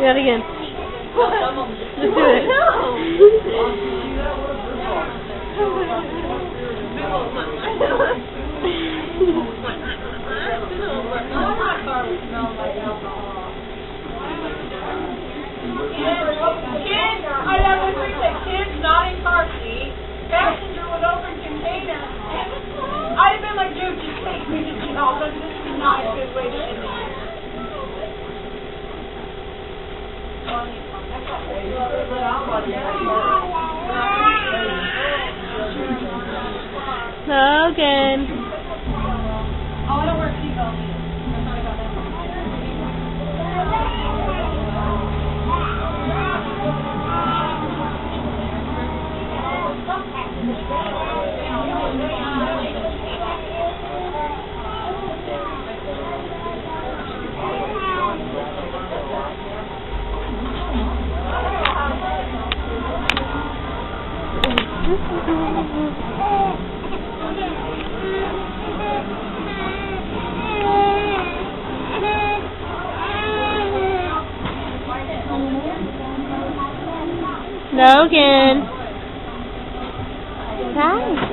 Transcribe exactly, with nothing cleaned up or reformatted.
that again. Let's do it. Kids, I have a three say kids not in car seat. Passenger with open container. I'd have been like, dude, just take me to jail, but this is not a good way to end it. Logan. Oh, I don't wear seatbelts either. I'm sorry about that. Logan. Hi.